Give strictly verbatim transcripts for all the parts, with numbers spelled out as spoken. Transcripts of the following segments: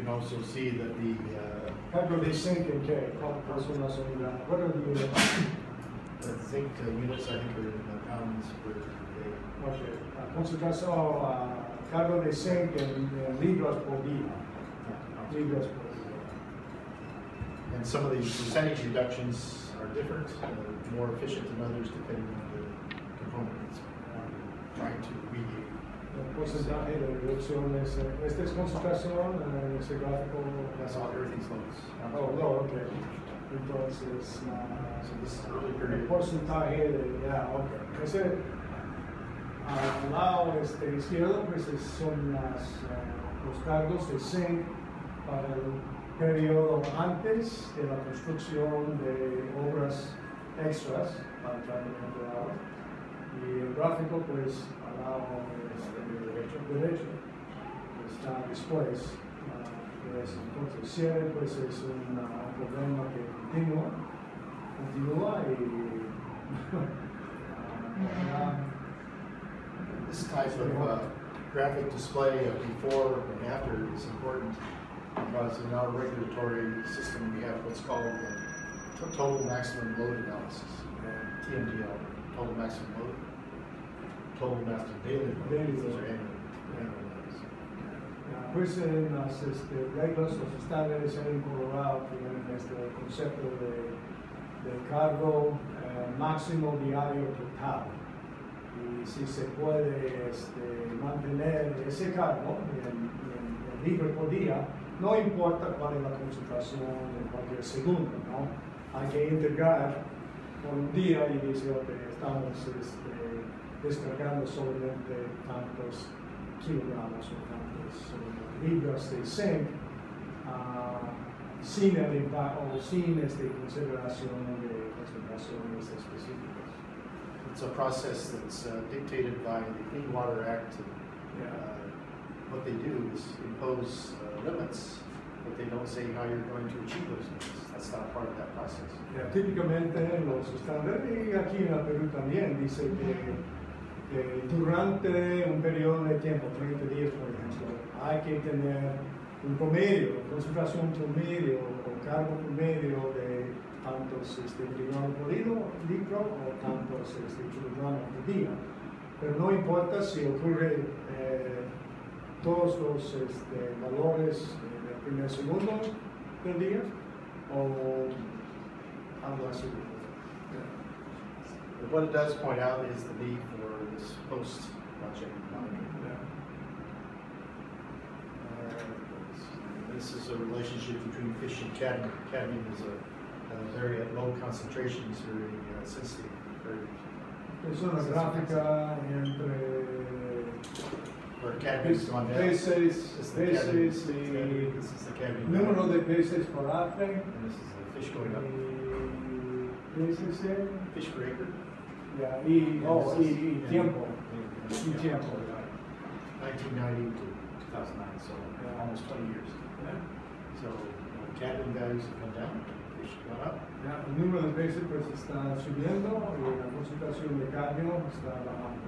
can also see that the uh, Cargo de zinc en qué? ¿Cuántas son las unidades? What are the units? the zinc uh, units, I think, are in uh, pounds per day. Okay. La concentración, uh, cargo de zinc en, en libras por día. Yeah. Libras por día. And some of these percentage reductions are different, uh, more efficient than others depending on the component that's um, trying to mediate. El porcentaje de reducciones, eh, esta es concentración en ese gráfico. That's all, everything's lows. Oh, no, okay. Entonces, uh, So this is early el period. porcentaje de, ya, okay. Ese, al lado este, izquierdo, pues es- son las, uh, los cargos de zinc para el periodo antes de la construcción de obras extras para el tratamiento de agua. Y el gráfico, pues, al lado este, derecho, derecho está después. Uh, pues, entonces, cierre, pues, es un uh, problema que continúa, continúa y uh, This type of uh, graphic display of before and after is important because in our regulatory system we have what's called the to- total maximum load analysis, uh, T M D L, total maximum load, total maximum daily load. Daily These load. are annual, annual loads. Uh, pues en las este, reglas, los estándares en Colorado tienen este concepto de, de cargo eh, máximo diario total. Y si se puede este, mantener ese cargo en, en, en libre por día, no importa cuál es la concentración en cualquier segundo, ¿no? Hay que integrar por un día y decir, ok, estamos este, descargando solamente tantos kilogramos o tantos eh, libras de zinc uh, sin el impacto o sin este, consideración de concentraciones específicas. It's a process that's uh, dictated by the Clean Water Act. Uh, what they do is impose uh, limits, but they don't say how you're going to achieve those limits. That's not part of that process. Yeah, típicamente en los estándares, y aquí en el Perú también, dice que, que durante un periodo de tiempo, treinta días por ejemplo, hay que tener un promedio, concentración promedio o cargo promedio de tantos este, miligramos por litro, litro o tantos este, kilogramos por día. Pero no importa si ocurre eh, todos los este, valores eh, del primer segundo del día o algo así. But what it does point out is the need for this post-project monitoring. Uh, this is a relationship between fish and cadmium. Cadmium is a Uh, very at low concentrations, very uh, sensitive. Very Es una gráfica entre where cadmium's gone down. peces, This is the cadmium. peces y This is the cadmium. número de peces por acre And this is the fish going up. y peces en, Fish per acre. ya, y, And oh, this y, is- y and- tiempo, and- y yeah. tiempo. nineteen ninety to two thousand nine, so Yeah. almost twenty years. So you know, cadmium values have gone down, fish have gone up. Ya, el número de peces pues está subiendo y la concentración de cadmio está bajando.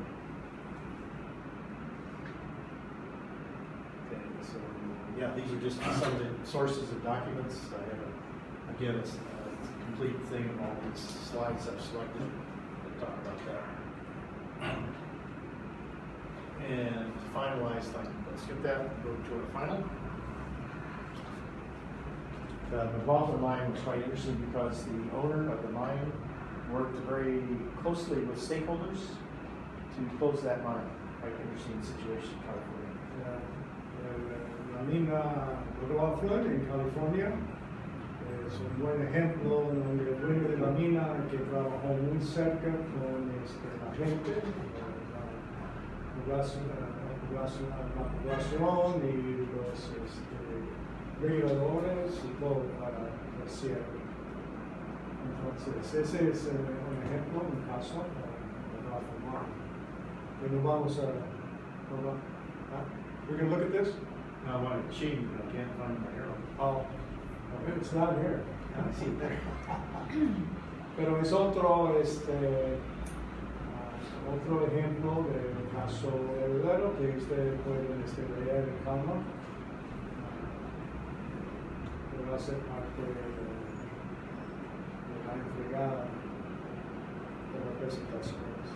Okay, so yeah, these are just some of the sources of documents. I have, a, again, it's a complete thing of all these slides I've selected to talk about that. And to finalize, like, let's get that, go to our final. The McLaughlin mine was quite interesting because the owner of the mine worked very closely with stakeholders to close that mine. Quite interesting situation in California. Ya, el- la mina McLaughlin en California es un buen ejemplo donde el dueño de la mina que trabajó muy cerca con este, la gente, la población, la población, la población y los este, reguladores y todo para el cierre. Entonces, ese es eh, un ejemplo, un caso de McLaughlin Mine. Pero vamos a, vamos a- ah, we can look at this? I want to cheat, but I can't find my arrow. Oh, it's not here. I see it there. Pero es otro, este, ah, otro ejemplo del caso heredero que ustedes pueden este, leer en calma. va a ser parte de, de la entregada de las presentaciones.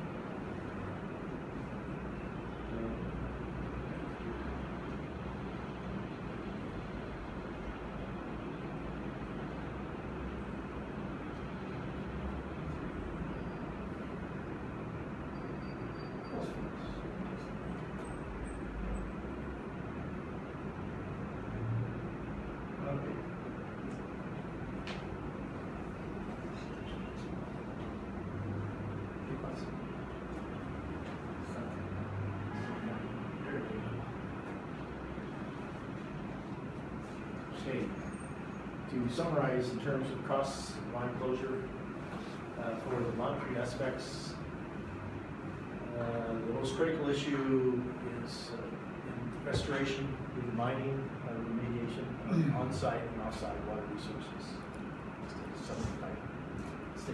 Okay, to summarize in terms of costs of line closure, uh, for the monetary aspects, uh, the most critical issue is uh, in restoration, with the mining, uh, remediation of on-site and off-site water resources. Something like state.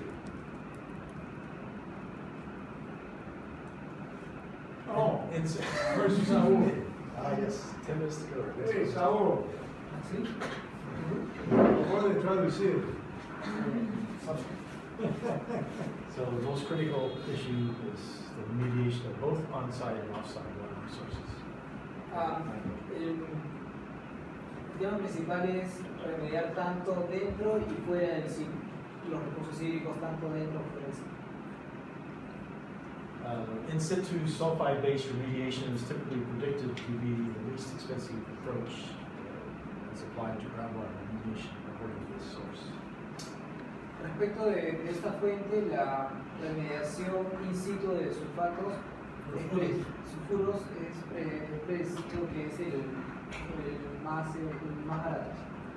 Oh, It's, where's Saul? ah, yes, ten minutes to go. Hey, Saul. ¿Sí? Acabo de traducir. So the most critical issue is the remediation of both on-site and off-site water resources. Ah, el tema principal es remediar tanto dentro y fuera del sitio, los recursos hídricos tanto dentro como fuera del sitio. Uh, in situ sulfide-based remediation is typically predicted to be the least expensive approach uh, as applied to groundwater remediation according to this source. Respecto de, de esta fuente, la remediación in situ de sulfatos, es pre- sulfuros, es pre- predecido que es el, el, más, el más barato.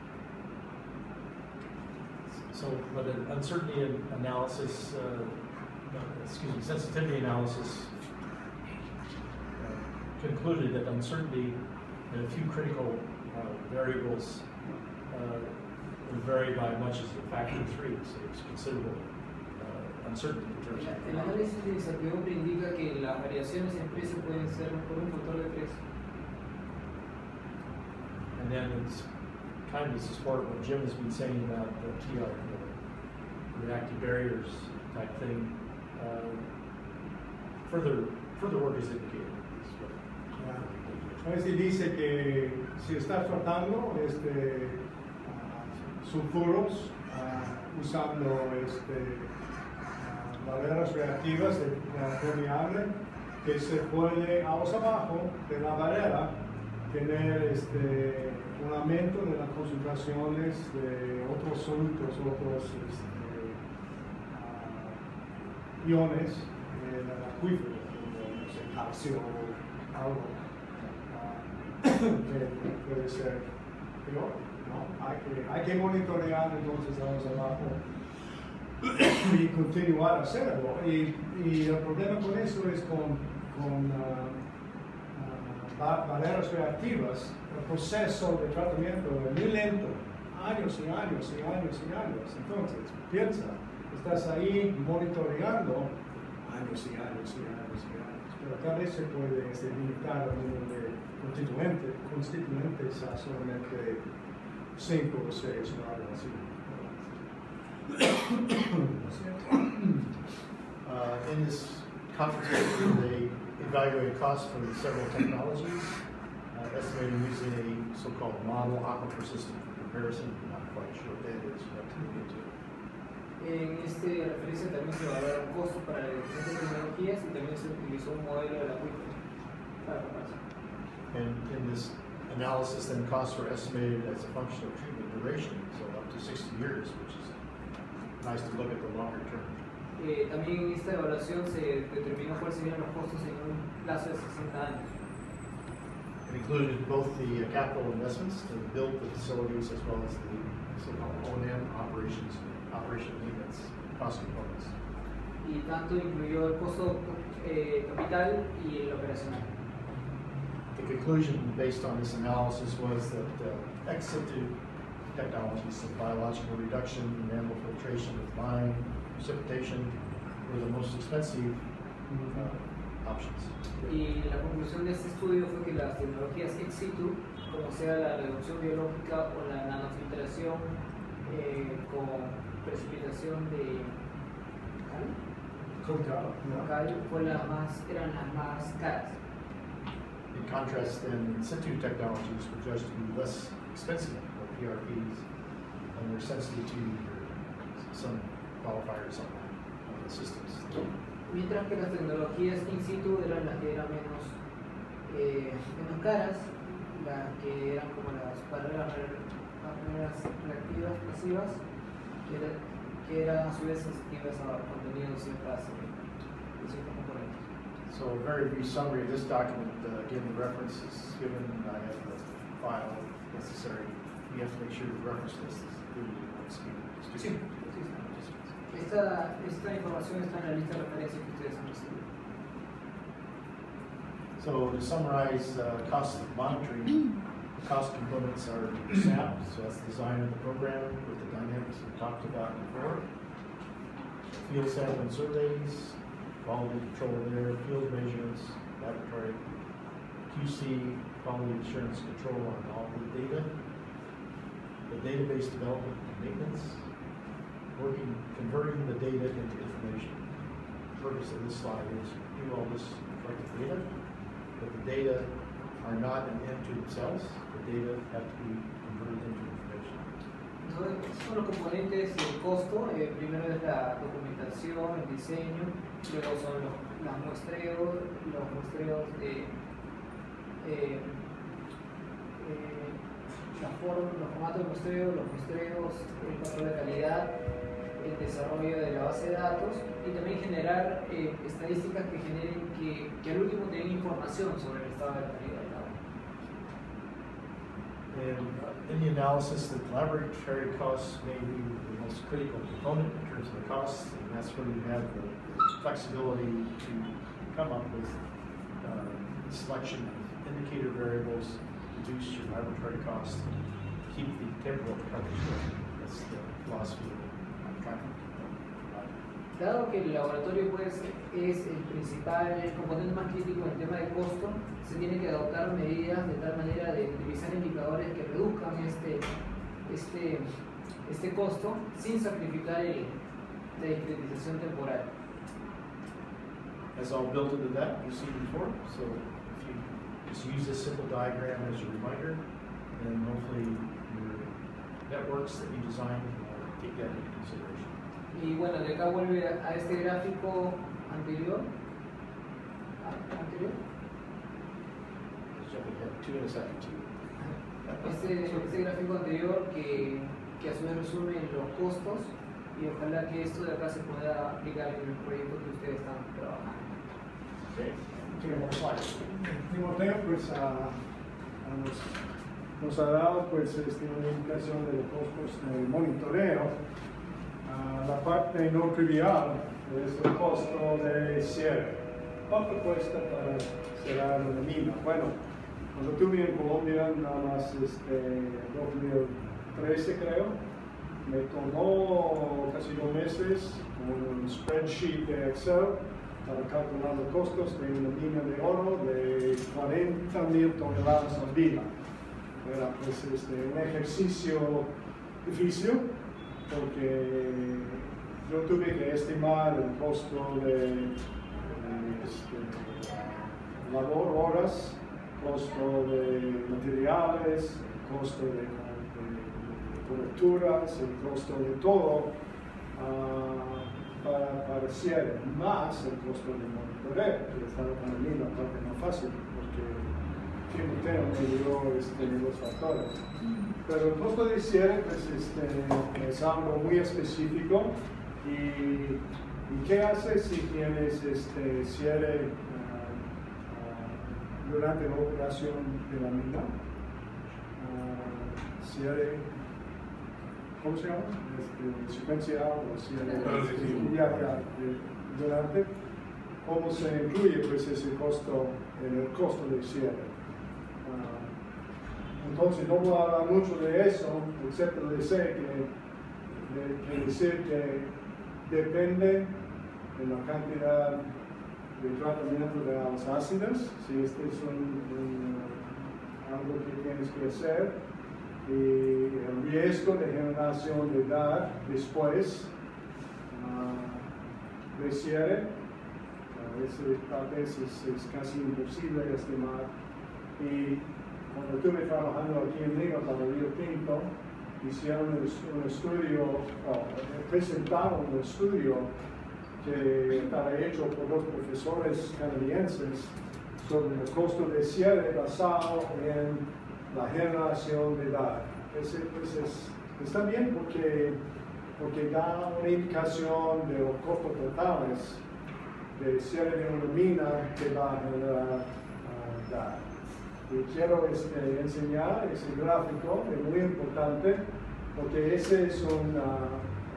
So, but an uncertainty an- analysis, uh, no, excuse me, sensitivity analysis uh, concluded that uncertainty in a few critical uh, variables uh, will vary by much as a factor of three, so it's considerable uh, uncertainty in terms El, of el análisis de incertidumbre indica que las variaciones en precio pueden ser por un factor de tres. And then it's kind of to support what Jim has been saying about the T R, the reactive barriers type thing. Uh, further, further work is indicated. is what- A veces dice que si estás tratando este, ah, sulfuros ah, usando este, ah, barreras reactivas de ah, permeable, que se puede a los abajo de la barrera tener este, un aumento de las concentraciones de otros solutos, otros este, ah, iones en el acuífero, como no sé, calcio o algo. que puede ser peor, ¿no? Hay que, hay que monitorear entonces a los abajo y continuar a hacerlo. Y, y el problema con eso es con, con uh, uh, barreras reactivas, el proceso de tratamiento es muy lento, años y años y años y años. Entonces, piensa, estás ahí monitoreando años y años y años y años, pero tal vez se puede este, limitar el número de constituyentes, constituyentes a solamente cinco o seis o algo así. Uh, in this conference paper, they evaluated costs for several technologies, uh, estimating using a so-called model aquifer system for comparison. I'm not quite sure what that is. You have to look into it. En este referencia también se evaluaron costos para las diferentes tecnologías y también se utilizó un modelo de la acuífero para comparación. And in this analysis, then costs were estimated as a function of treatment duration, so up to sixty years, which is nice to look at the longer term. Eh, también en esta evaluación se determinó cuáles serían los costos en un plazo de sesenta años. It included both the uh, capital investments to build the facilities as well as the so-called O and M operations, operation maintenance cost components. Y tanto incluyó el costo eh, capital y el operacional. The conclusion based on this analysis was that uh, ex situ technologies of biological reduction and animal filtration with lime, precipitation were the most expensive uh, options. Y la conclusión de este estudio fue que las tecnologías ex situ, como o sea, la reducción biológica o la nanofiltración eh, con precipitación de cal, Coca, cal fue la más, eran las más caras. In contrast, then, in situ technologies were judged to be less expensive than P R Ps, and they're sensitive to some qualifiers on on the systems. Mientras que las tecnologías in situ eran las que eran menos, eh, menos caras, las que eran como las barreras, barreras reactivas pasivas, que, era, que eran a su vez sensitivas a contenido de ciertas, de ciertos componentes. So a very brief summary of this document, uh, again, the reference is given, I have the file necessary. We have to make sure the reference list is included in what's being Sí, sí, esta, esta información está en la lista de referencias que ustedes han recibido. So to summarize, uh, cost of monitoring, the cost components are S A P, so that's the design of the program with the dynamics we talked about before. Field sample and surveys, quality control there, field measurements, laboratory, Q C, quality assurance control on all the data, the database development and maintenance, working, converting the data into information. The purpose of this slide is to do all this collected data, but the data are not an end to themselves. The data have to be converted into information. Entonces, estos son los componentes del costo. Eh, primero es la documentación, el diseño, luego son los, los muestreos, los muestreos de eh, eh, la forma, los formatos de muestreo, los muestreos, el control de calidad, el desarrollo de la base de datos y también generar eh, estadísticas que generen que, que al último tengan información sobre el estado de la calidad del agua. And uh, in the analysis, the laboratory costs may be the most critical component in terms of the costs, and that's where you have the flexibility to come up with uh, selection of indicator variables, reduce your laboratory costs, keep the temporal coverage going. That's the philosophy of the contract. Dado que el laboratorio pues, es el principal, el componente más crítico en el tema de costo, se tiene que adoptar medidas de tal manera de utilizar indicadores que reduzcan este, este, este costo sin sacrificar el, la discretización temporal. That's all built into that you've seen before. So if you just use this simple diagram as your reminder, then hopefully your networks that you design will take that into consideration. Y bueno, de acá vuelve a este gráfico anterior. ¿Anterior? Just jump ahead two in a second, two. Este, este gráfico anterior que, que a su vez resume los costos y ojalá que esto de acá se pueda aplicar en el proyecto que ustedes están trabajando. Okay. Two more slides. Timoteo pues a, a nos, nos ha dado pues este, una indicación de los costos de monitoreo. Uh, la parte no trivial es el costo de cierre. ¿Cuánto cuesta para cerrar una mina? Bueno, cuando estuve en Colombia, nada más este, dos mil trece creo, me tomó casi dos meses con un spreadsheet de Excel para calcular los costos de una mina de oro de cuarenta mil toneladas al día. Era pues este, un ejercicio difícil, porque yo tuve que estimar el costo de, de este, labor, horas, costo de materiales, el costo de, de, de coberturas, el costo de todo uh, para, para cierre, más el costo de monitoreo, que estaba para mí la parte más fácil, porque Timoteo me dio este, los factores. Pero el costo de cierre pues, este, es algo muy específico y, y ¿qué hace si tienes este, cierre uh, uh, durante la operación de la mina? Uh, cierre, ¿cómo se llama? Este, secuencial o cierre este, ya, ya, de, durante, ¿cómo se incluye pues, ese costo en el costo de cierre? Uh, Entonces no voy a hablar mucho de eso, excepto decir que, de, de decir que depende de la cantidad de tratamiento de aguas ácidas. Si este es un, un algo que tienes que hacer, y el riesgo de generación de edad después uh, de cierre, a veces, a veces es casi imposible estimar. Y cuando estuve trabajando aquí en Lima para Río Tinto, hicieron un estudio, oh, presentaron un estudio que estaba hecho por dos profesores canadienses sobre el costo de cierre basado en la generación de edad. Ese, pues es, está bien porque, porque da una indicación de los costos totales de cierre de una mina que va a generar uh, edad. Y quiero este, enseñar ese gráfico, es muy importante, porque ese es un, uh,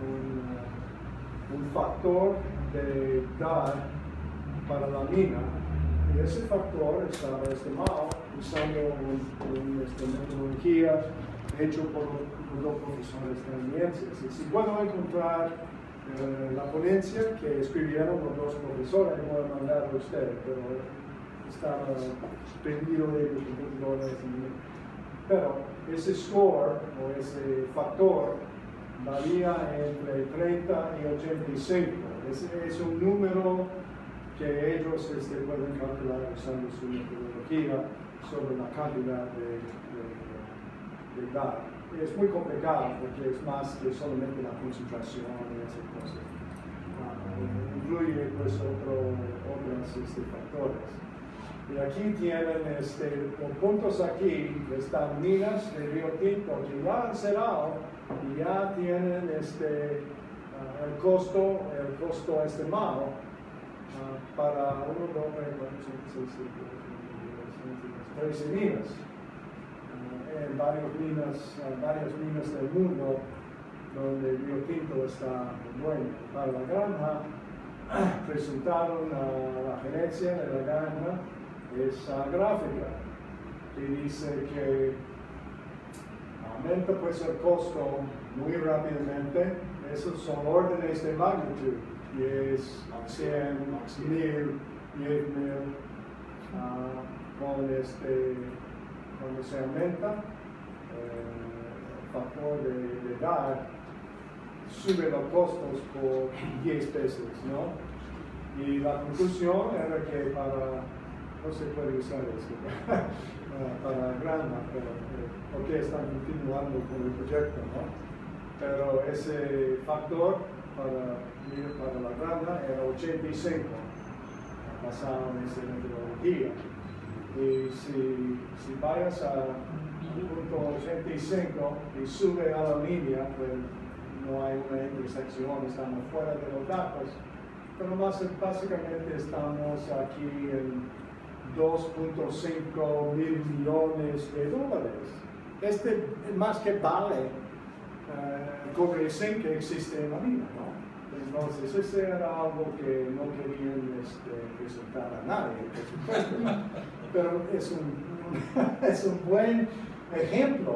un, un factor de edad para la mina. Y ese factor estaba estimado usando una este, metodología hecha por, por dos profesores canadienses. Y si puedo encontrar eh, la ponencia que escribieron los dos profesores, le voy a mandar a ustedes, pero estaba perdido de los computadores. Pero ese score o ese factor varía entre treinta y ochenta y cinco. Ese es un número que ellos este, pueden calcular usando su metodología sobre la cantidad de, de, de edad. Y es muy complicado porque es más que solamente la concentración y esas cosas. Uh, incluye pues otro, otros este, factores. Y aquí tienen este, los puntos aquí, están minas de Río Tinto que ya han cerrado y ya tienen este, uh, el costo, el costo estimado uh, para uno, dos, tres, cuatro, cinco, seis, siete, ocho, trece minas. Uh, en varias minas, uh, varias minas del mundo donde el Río Tinto está bueno. Para la granja presentaron a la gerencia de la granja esa gráfica que dice que aumenta pues el costo muy rápidamente. Esos son órdenes de magnitud, diez, cien, mil, diez mil. Uh, con este, cuando se aumenta eh, el factor de, de edad, sube los costos por diez veces, ¿no? Y la conclusión era que para no se puede usar eso para granja, pero eh, porque están continuando con el proyecto, ¿no? Pero ese factor para, para la granja era ochenta y cinco, basado en esa metodología. Y si, si vayas a punto ochenta y cinco y sube a la línea, pues no hay una intersección, estamos fuera de los datos, pero más, básicamente estamos aquí en dos punto cinco mil millones de dólares. Este más que vale uh, el cobre y zinc que existe en la mina, ¿no? Entonces, ese era algo que no querían este, presentar a nadie, por supuesto, pero es un, es un buen ejemplo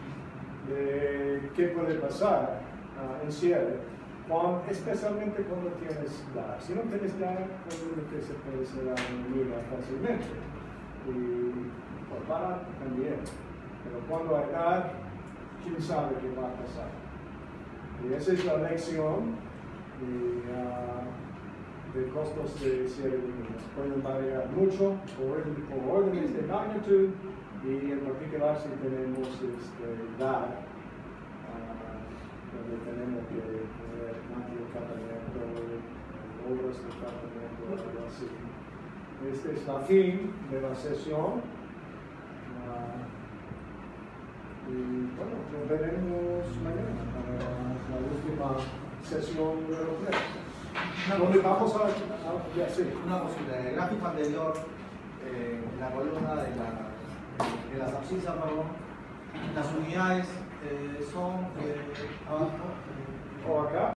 de qué puede pasar uh, en cierre, cuando, especialmente cuando tienes gas. Si no tienes gas, obviamente se puede cerrar una mina fácilmente, y por barato también, pero cuando hay gas, quién sabe qué va a pasar. Y esa es la lección de, uh, de costos de cierre de minas. Pueden variar mucho por, por órdenes de magnitud, y en particular si tenemos este, edad, uh, donde tenemos que poner máquina de tratamiento, obras de tratamiento, algo así. Esta es la fin de la sesión. Uh, y bueno, nos veremos mañana para la última sesión número tres. Donde vamos a, a ya, sí. Una consulta, en el gráfico anterior, eh, en la columna de, la, de las abscisas, perdón, las unidades eh, son eh, abajo. O acá.